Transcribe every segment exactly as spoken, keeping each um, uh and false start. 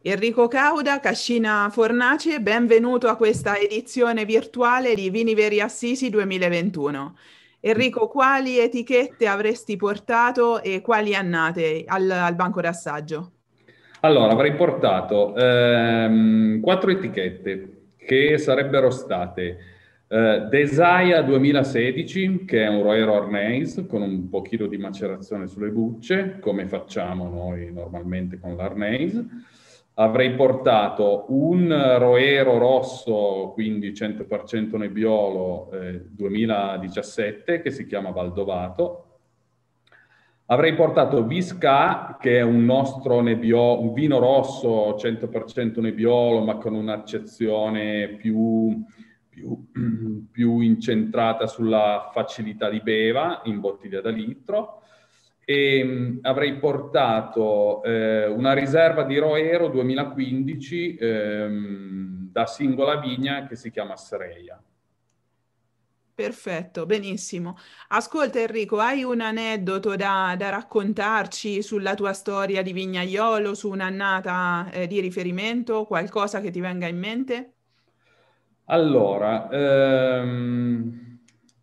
Enrico Cauda, Cascina Fornace, benvenuto a questa edizione virtuale di Vini Veri Assisi duemilaventuno. Enrico, quali etichette avresti portato e quali annate al, al banco d'assaggio? Allora, avrei portato ehm, quattro etichette che sarebbero state eh, Desaia duemilasedici, che è un Roero Arneis con un pochino di macerazione sulle bucce, come facciamo noi normalmente con l'Arneis. Avrei portato un Roero rosso, quindi cento per cento Nebbiolo eh, duemiladiciassette, che si chiama Valdovato. Avrei portato Visca, che è un nostro nebbiolo, un vino rosso cento per cento nebbiolo, ma con un'accezione più, più, più incentrata sulla facilità di beva in bottiglia da litro. E mh, avrei portato eh, una riserva di Roero duemilaquindici ehm, da singola vigna che si chiama Sreia. Perfetto, benissimo. Ascolta Enrico, hai un aneddoto da, da raccontarci sulla tua storia di vignaiolo, su un'annata eh, di riferimento, qualcosa che ti venga in mente? Allora, ehm,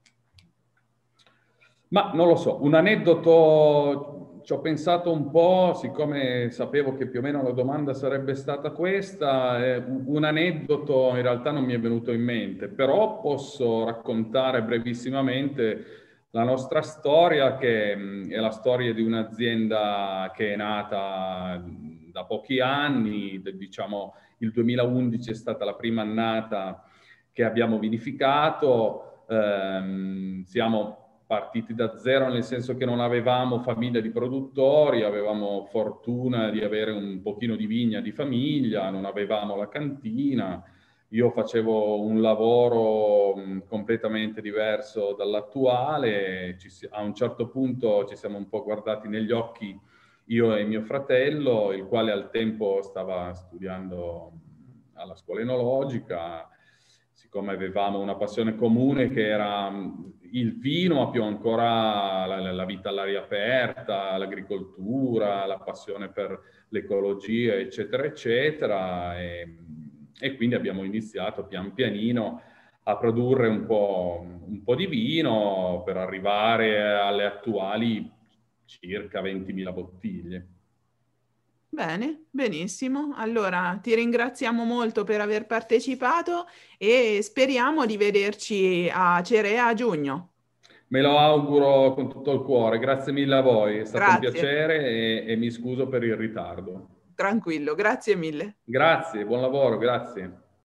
ma non lo so, un aneddoto, ci ho pensato un po', siccome sapevo che più o meno la domanda sarebbe stata questa, eh, un aneddoto in realtà non mi è venuto in mente, però posso raccontare brevissimamente la nostra storia, che mh, è la storia di un'azienda che è nata mh, da pochi anni, d- diciamo il duemilaundici è stata la prima annata che abbiamo vinificato. Ehm, siamo partiti da zero, nel senso che non avevamo famiglia di produttori, avevamo fortuna di avere un pochino di vigna di famiglia, non avevamo la cantina. Io facevo un lavoro mh, completamente diverso dall'attuale. Ci si- a un certo punto ci siamo un po' guardati negli occhi io e mio fratello, il quale al tempo stava studiando alla scuola enologica. Siccome avevamo una passione comune che era mh, il vino, ma più ancora la, la vita all'aria aperta, l'agricoltura, la passione per l'ecologia, eccetera, eccetera. E, e quindi abbiamo iniziato pian pianino a produrre un po', un po' di vino per arrivare alle attuali circa ventimila bottiglie. Bene, benissimo. Allora ti ringraziamo molto per aver partecipato e speriamo di vederci a Cerea a giugno. Me lo auguro con tutto il cuore, grazie mille a voi, è stato un Grazie, piacere e, e mi scuso per il ritardo. tranquillo, grazie mille. Grazie, buon lavoro, grazie.